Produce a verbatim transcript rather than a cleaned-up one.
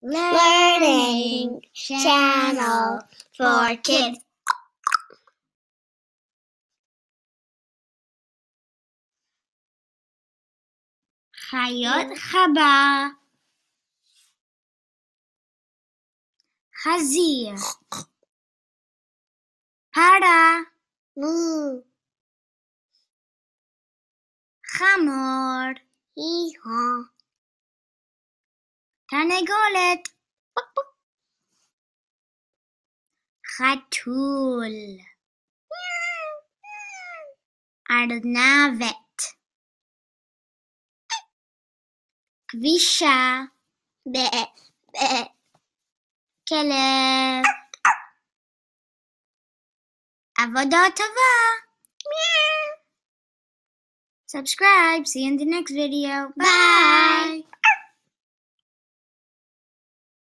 learning channel for kids. חיות חווה, חזיר, פרה, חמור, תרנגולת, חתול, ארנבת, כבישה, כלב. עבודה טובה. Subscribe. See you in the next video. Bye.